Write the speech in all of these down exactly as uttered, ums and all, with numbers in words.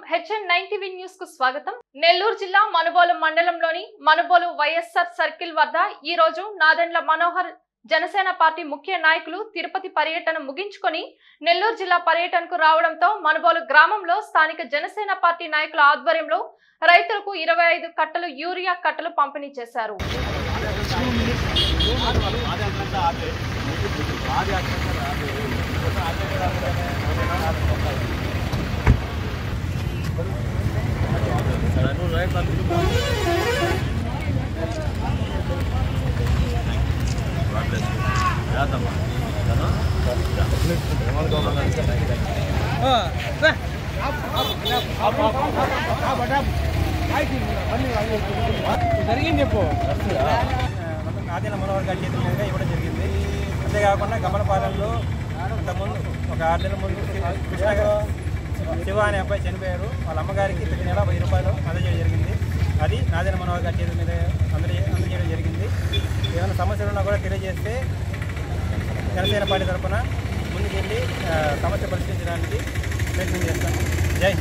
HN nine TV news కు స్వాగతం. నెల్లూరు జిల్లా మనుబోలు మండలంలోని మనుబోలు వైఎస్ఆర్ సర్కిల్ వద్ద ఈ రోజు నాదెండ్ల మనోహర్ జనసేన పార్టీ ముఖ్య నాయకులు తిరుపతి పర్యటన ముగించుకొని నెల్లూరు జిల్లా పర్యటనకు రావడంతో మనుబోలు గ్రామంలో స్థానిక జనసేన పార్టీ నాయకుల ఆధ్వర్యంలో రైతులకు ఇరవై ఐదు కట్టలు యూరియా కట్టలు పంపిణీ చేశారు. నాదెండ్ల మనోహర్ గారి చేతుల మీదుగా ఇవ్వడం జరిగింది. అంతేకాకుండా గమనపాలెంలో ఇంతకుముందు ఒక ఆరు నెలల ముందు కృష్ణగారు శివ అనే అబ్బాయి చనిపోయారు. వాళ్ళ అమ్మగారికి ప్రతి నెల వెయ్యి రూపాయలు అందజేయడం జరిగింది. అది నాదెండ్ల మనోహర్ గారి చేతుల మీద అందజే అందజేయడం జరిగింది. ఏమైనా సమస్యలు ఉన్నా కూడా తెలియజేస్తే జనసేన పార్టీ తరఫున ముందుకెళ్ళి సమస్య పరిష్కరించడానికి ప్రయత్నం చేస్తాం. జై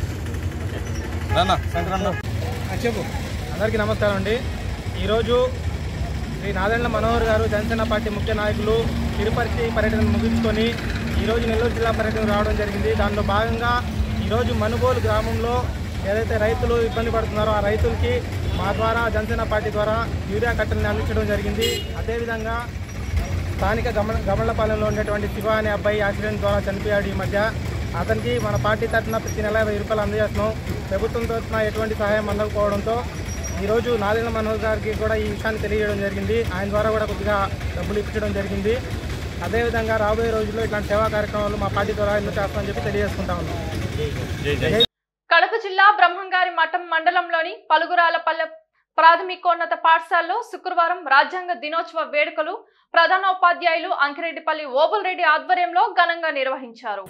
శంకరన్న చెప్పు. అందరికీ నమస్కారం అండి. ఈరోజు శ్రీ నాదెండ్ల మనోహర్ గారు జనసేన పార్టీ ముఖ్య నాయకులు తిరుపతి పర్యటన ముగించుకొని ఈరోజు నెల్లూరు జిల్లా పర్యటన రావడం జరిగింది. దానిలో భాగంగా ఈరోజు మనుబోలు గ్రామంలో ఏదైతే రైతులు ఇబ్బంది పడుతున్నారో ఆ రైతులకి మా ద్వారా జనసేన పార్టీ ద్వారా యూరియా కట్టలను అందించడం జరిగింది. అదేవిధంగా స్థానిక గమ గమళ్లపాలెంలో ఉండేటువంటి శివ అనే అబ్బాయి యాక్సిడెంట్ ద్వారా చనిపోయాడు. ఈ మధ్య అతనికి మన పార్టీ తరఫున ప్రతి నెల వెయ్యి రూపాయలు అందజేస్తున్నాం. ప్రభుత్వం తరఫున ఎటువంటి సహాయం అందకపోవడంతో ఈరోజు నాదెండ్ల మనోహర్ గారికి కూడా ఈ విషయాన్ని తెలియజేయడం జరిగింది. ఆయన ద్వారా కూడా కొద్దిగా డబ్బులు ఇప్పించడం జరిగింది. అదేవిధంగా రాబోయే రోజుల్లో ఇట్లాంటి సేవా కార్యక్రమాలు మా పార్టీ ద్వారా ఎన్నో చేస్తామని చెప్పి తెలియజేసుకుంటా ఉన్నాం. కడప జిల్లా బ్రహ్మంగారి మఠం మండలంలోని పలుగురాలపల్లె ప్రాథమికోన్నత పాఠశాలలో శుక్రవారం రాజ్యాంగ దినోత్సవ వేడుకలు ప్రధానోపాధ్యాయులు అంకిరెడ్డిపల్లి ఓబుల్ రెడ్డి ఆధ్వర్యంలో ఘనంగా నిర్వహించారు.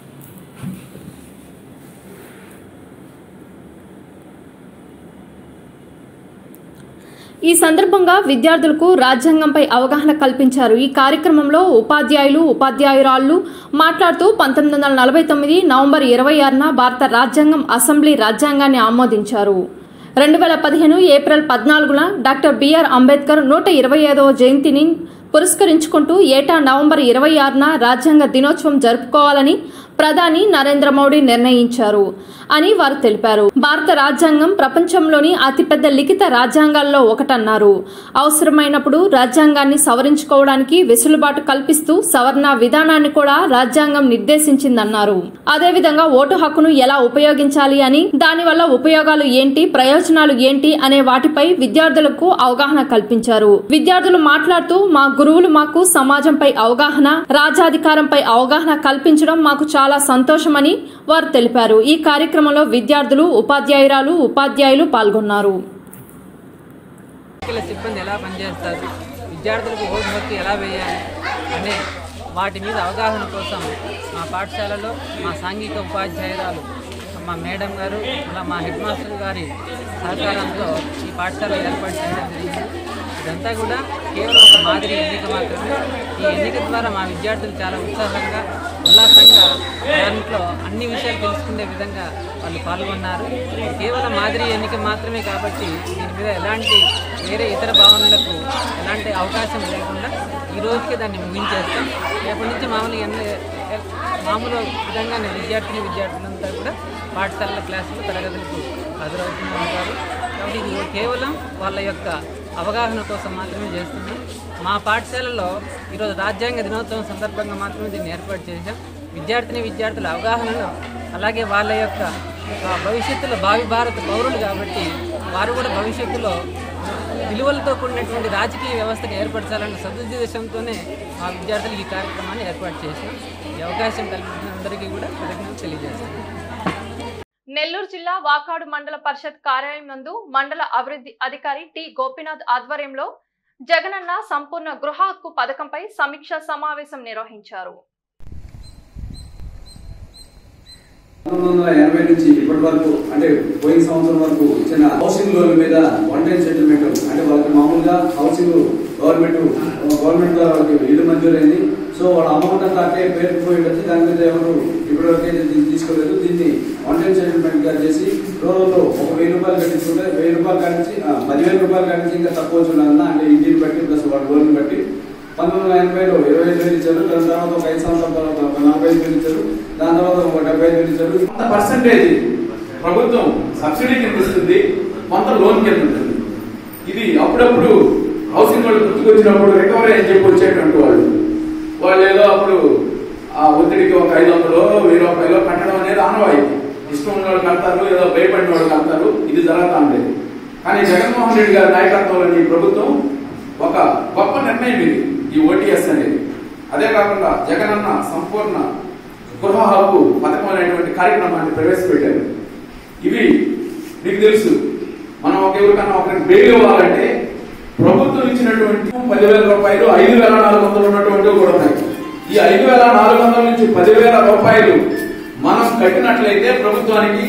ఈ సందర్భంగా విద్యార్థులకు రాజ్యాంగంపై అవగాహన కల్పించారు. ఈ కార్యక్రమంలో ఉపాధ్యాయులు ఉపాధ్యాయురాళ్లు మాట్లాడుతూ పంతొమ్మిది వందల నలభై తొమ్మిది నవంబర్ ఇరవై ఆరున భారత రాజ్యాంగం అసెంబ్లీ రాజ్యాంగాన్ని ఆమోదించారు. రెండు వేల పదిహేను ఏప్రిల్ పద్నాలుగున డాక్టర్ బిఆర్ అంబేద్కర్ నూట ఇరవై ఐదవ జయంతిని పురస్కరించుకుంటూ ఏటా నవంబర్ ఇరవై ఆరున రాజ్యాంగ దినోత్సవం జరుపుకోవాలని ప్రధాని నరేంద్ర మోడీ నిర్ణయించారు అని వారు తెలిపారు. భారత రాజ్యాంగం ప్రపంచంలోని అతిపెద్ద లిఖిత రాజ్యాంగాల్లో ఒకటన్నారు. అవసరమైనప్పుడు రాజ్యాంగాన్ని సవరించుకోవడానికి వెసులుబాటు కల్పిస్తూ సవరణ విధానాన్ని కూడా రాజ్యాంగం నిర్దేశించిందన్నారు. అదేవిధంగా ఓటు హక్కును ఎలా ఉపయోగించాలి అని, దానివల్ల ఉపయోగాలు ఏంటి, ప్రయోజనాలు ఏంటి అనే వాటిపై విద్యార్థులకు అవగాహన కల్పించారు. విద్యార్థులు మాట్లాడుతూ మా గురువులు మాకు సమాజంపై అవగాహన, రాజ్యాధికారంపై అవగాహన కల్పించడం మాకు చాలా సంతోషమని వారు తెలిపారు. ఈ కార్యక్రమంలో విద్యార్థులు, ఉపాధ్యాయురాలు, ఉపాధ్యాయులు పాల్గొన్నారు. సిబ్బంది ఎలా పనిచేస్తారు, విద్యార్థులకు ఓటు హక్కు ఎలా వేయాలి అనే వాటి మీద అవగాహన కోసం మా పాఠశాలలో మా సాంఘిక ఉపాధ్యాయురాలు మా మేడం గారు, అలా మా హెడ్ మాస్టర్ గారి సహకారంతో ఈ పాఠశాల ఏర్పాటు చేయడం జరిగింది. ఇదంతా కూడా కేవలం ఒక మాదిరి ఎన్నిక మాత్రమే. ఈ ఎన్నిక ద్వారా మా విద్యార్థులు చాలా ఉత్సాహంగా, ఉల్లాసంగా దాంట్లో అన్ని విషయాలు తెలుసుకునే విధంగా వాళ్ళు పాల్గొన్నారు. కేవలం మాదిరి ఎన్నిక మాత్రమే కాబట్టి దీని మీద ఎలాంటి వేరే ఇతర భావనలకు ఎలాంటి అవకాశం లేకుండా ఈ రోజుకే దాన్ని ముగించేస్తాం. రేపటి నుంచి మామూలు ఎన్ని మామూలు విధంగానే విద్యార్థిని విద్యార్థులంతా కూడా పాఠశాలల క్లాసులు తరగతులకు హాజరవుతూ ఉంటారు. కాబట్టి ఇది కేవలం వాళ్ళ యొక్క అవగాహన కోసం మాత్రమే చేస్తున్నాం. మా పాఠశాలలో ఈరోజు రాజ్యాంగ దినోత్సవం సందర్భంగా మాత్రమే దీన్ని ఏర్పాటు చేశాం. విద్యార్థిని విద్యార్థుల అవగాహనలో, అలాగే వాళ్ళ యొక్క భవిష్యత్తులో భావి భారత పౌరులు కాబట్టి వారు కూడా భవిష్యత్తులో విలువలతో కూడినటువంటి రాజకీయ వ్యవస్థను ఏర్పరచాలన్న సదుద్దేశంతోనే మా విద్యార్థులకు ఈ కార్యక్రమాన్ని ఏర్పాటు చేశాం. ఈ అవకాశం కల్పించిన అందరికీ కూడా కృతజ్ఞతలు తెలియజేస్తాం. నెల్లూరు జిల్లా వాకాడు మండల పరిషత్ కార్యాలయం నందు మండల అభివృద్ధి అధికారి టి గోపీనాథ్ ఆధ్వర్యంలో జగనన్న సంపూర్ణ గృహ హక్కు పథకంపై సమీక్షా సమావేశం నిర్వహించారు. పంతొమ్మిది వందల ఎనభై నుంచి ఇప్పటి వరకు అంటే పోయిన సంవత్సరం వరకు ఇచ్చిన హౌసింగ్ లోన్ మీద వన్ టైం సెటిల్మెంట్ అంటే వాళ్ళకి మామూలుగా హౌసింగ్ గవర్నమెంట్ గవర్నమెంట్ ద్వారా వాళ్ళకి ఇల్లు మంజూరైంది. సో వాళ్ళ అమౌంట్ అంతా అట్టే పేరుకుపోయి ఉండొచ్చు. దాని మీద ఎవరు ఇప్పటివరకే దీన్ని తీసుకోలేదు. దీన్ని వన్ టైం సెటిల్మెంట్ గా చేసి రోజుల్లో ఒక వెయ్యి రూపాయలు కట్టించుకుంటే వెయ్యి రూపాయలు కానించి పదివేల రూపాయలు కానించి ఇంకా తక్కువ చూడాలన్నా అంటే ఇంటిని బట్టి ప్లస్ వాళ్ళ గోల్ని బట్టి పంతొమ్మిది వందల ఎనభైలో ఇరవై ఐదు వేలు ఇచ్చారు. దాని తర్వాత ఒక ఐదు సంవత్సరాల తర్వాత ఒక నలభై ఐదు వేలు ఇచ్చారు. దాని తర్వాత ఒక డెబ్బై ఐదు వేలు ఇచ్చారు. కొంత పర్సంటేజ్ ప్రభుత్వం సబ్సిడీ కింద ఇస్తుంది, కొంత లోన్ కింద ఉంటుంది. ఇది అప్పుడప్పుడు హౌసింగ్ వాళ్ళు గుర్తుకొచ్చినప్పుడు రికవరీ అని చెప్పి వచ్చేటువంటి వాళ్ళు వాళ్ళు ఏదో అప్పుడు ఆ ఒత్తిడికి ఒక ఐదు వందలు వెయ్యి రూపాయలు కట్టడం అనేది ఆనవాయితీ. ఇష్టం ఉన్న వాళ్ళు కడతారు, ఏదో భయపడిన వాళ్ళు కడతారు. ఇది జరుగుతా ఉండేది. కానీ జగన్మోహన్ రెడ్డి గారి నాయకత్వంలోని ప్రభుత్వం ఒక గొప్ప నిర్ణయం ఇది, ఈ ఓటీఎస్ అనేది. అదే కాకుండా జగనన్న సంపూర్ణ గృహ హక్కు పథకం అనేటువంటి కార్యక్రమాన్ని ప్రవేశపెట్టారు. ఇవి మీకు తెలుసు, మనం ఒక ఎవరికన్నా ఒకరికి బెయిల్ ఇవ్వాలంటే ప్రభుత్వం ఇచ్చినటువంటి పదివేల రూపాయలు ఐదు వేల నాలుగు వందలు ఉన్నటువంటి కూడా ఉన్నాయి. ఈ ఐదు వేల నాలుగు వందల నుంచి పదివేల రూపాయలు మనం కట్టినట్లయితే ప్రభుత్వానికి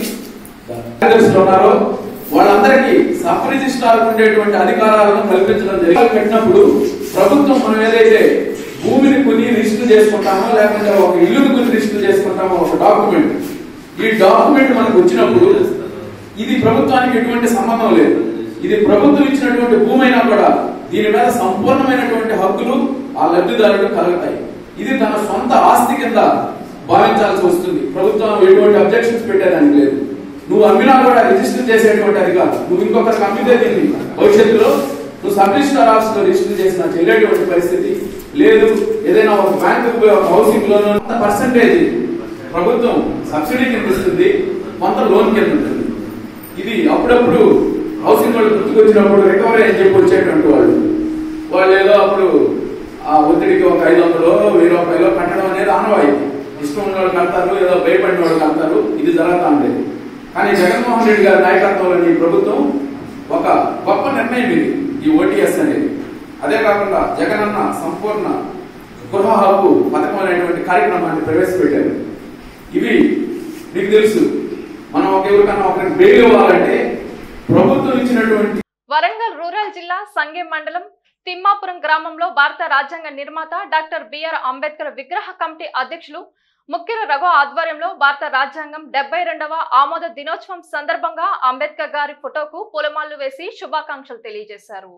ఉన్నారో వాళ్ళందరికీ సబ్ రిజిస్ట్రార్ ఉండేటువంటి అధికారాలను కల్పించడం జరిగింది. కట్టినప్పుడు ప్రభుత్వం మనం ఏదైతే భూమిని కొని రిజిస్టర్ చేసుకుంటామో లేకుంటే ఒక ఇల్లుని కొని రిజిస్టర్ చేసుకుంటామో ఒక డాక్యుమెంట్, ఈ డాక్యుమెంట్ మనకు వచ్చినప్పుడు ఇది ప్రభుత్వానికి ఎటువంటి సంబంధం లేదు. ఇది ప్రభుత్వం ఇచ్చినటువంటి భూమి అయినా కూడా దీని మీద సంపూర్ణమైనటువంటి హక్కులు ఆ లబ్ధిదారులకు కలుగుతాయి. ఇది తన సొంత ఆస్తి కింద భావించాల్సి వస్తుంది. ప్రభుత్వం ఎటువంటి అబ్జెక్షన్స్ పెట్టేదానికి లేదు. నువ్వు అమ్మినా కూడా రిజిస్టర్ చేసేటువంటి అది కాదు. నువ్వు ఇంకొకరికి అమ్మితే దీన్ని భవిష్యత్తులో నువ్వు సబ్ రిజిస్టర్ ఆఫీస్ లో రిజిస్టర్ చేసిన చెల్లేటువంటి పరిస్థితి లేదు. ఏదైనా ఒక బ్యాంకు హౌసింగ్ లోన్ కొంత పర్సంటేజ్ ప్రభుత్వం సబ్సిడీ కింద ఇస్తుంది, కొంత లోన్ కింద ఉంటుంది. ఇది అప్పుడప్పుడు హౌసింగ్ వాళ్ళు గుర్తుకొచ్చినప్పుడు రికవరీ అని చెప్పి వచ్చేటువంటి వాళ్ళు వాళ్ళు ఏదో అప్పుడు ఆ ఒత్తిడికి ఒక ఐదు వందలు వెయ్యి రూపాయలు కట్టడం అనేది ఆనవాయితీ. ఇష్టం ఉన్న వాళ్ళు కడతారు, ఏదో భయపడిన వాళ్ళు కడతారు. ఇది జరుగుతా ఉండేది. కానీ జగన్మోహన్ రెడ్డి గారి నాయకత్వంలోని ప్రభుత్వం ఒక గొప్ప నిర్ణయం ఇది, ఈ ఓటీఎస్ అనేది. అదే కాకుండా జగనన్న సంపూర్ణ గృహ హక్కు పథకం అనేటువంటి కార్యక్రమాన్ని ప్రవేశపెట్టారు. ఇవి మీకు తెలుసు, మనం ఒక ఎవరికన్నా ఒకరికి బెయిల్ ఇవ్వాలంటే ప్రభుత్వం ఇచ్చినటువంటి. వరంగల్ రూరల్ జిల్లా సంగెం మండలం తిమ్మాపురం గ్రామంలో భారత రాజ్యాంగ నిర్మాత డాక్టర్ బిఆర్ అంబేద్కర్ విగ్రహ కమిటీ అధ్యక్షులు ముఖ్య రఘు ఆధ్వర్యంలో భారత రాజ్యాంగం డెబ్బై రెండవ ఆమోద దినోత్సవం సందర్భంగా అంబేద్కర్ గారి ఫోటోకు పూలమాలలు వేసి శుభాకాంక్షలు తెలియజేశారు.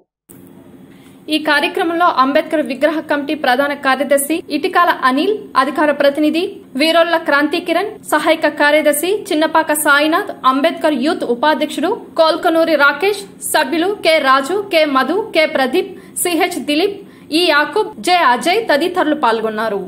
ఈ కార్యక్రమంలో అంబేద్కర్ విగ్రహ కమిటీ ప్రధాన కార్యదర్శి ఇటికాల అనిల్, అధికార ప్రతినిధి వీరోళ్ల క్రాంతి కిరణ్, సహాయక కార్యదర్శి చిన్నపాక సాయినాథ్, అంబేద్కర్ యూత్ ఉపాధ్యక్షుడు కోల్కనూరి రాకేష్, సభ్యులు K Raju, K Madhu, K Pradeep, CH Dilip, E Yakub, J Ajay తదితరులు పాల్గొన్నారు.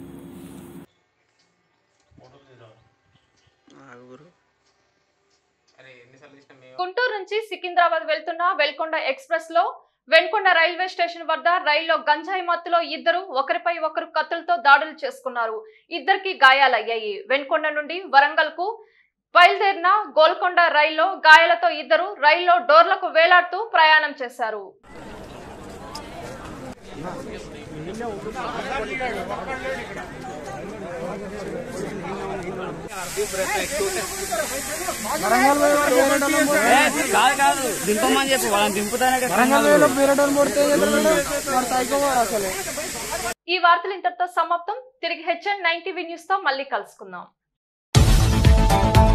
గుంటూరు నుంచి సికింద్రాబాద్ వెళ్తున్న వెల్కొండ ఎక్స్ప్రెస్ లో వెన్కొండ రైల్వే స్టేషన్ వద్ద రైల్లో గంజాయి మత్తులో ఇద్దరు ఒకరిపై ఒకరు కత్తులతో దాడులు చేసుకున్నారు. ఇద్దరికి గాయాలయ్యాయి. వెన్కొండ నుండి వరంగల్ కు బయలుదేరిన గోల్కొండ రైల్లో గాయాలతో ఇద్దరు రైల్లో డోర్లకు వేలాడుతూ ప్రయాణం చేశారు. దింపమని చెప్పి వాళ్ళని దింపుతానే. ఈ వార్తలు ఇంతటితో సమాప్తం. తిరిగి హెచ్ఎన్ నైన్ టీవీ న్యూస్ తో మళ్ళీ కలుసుకుందాం.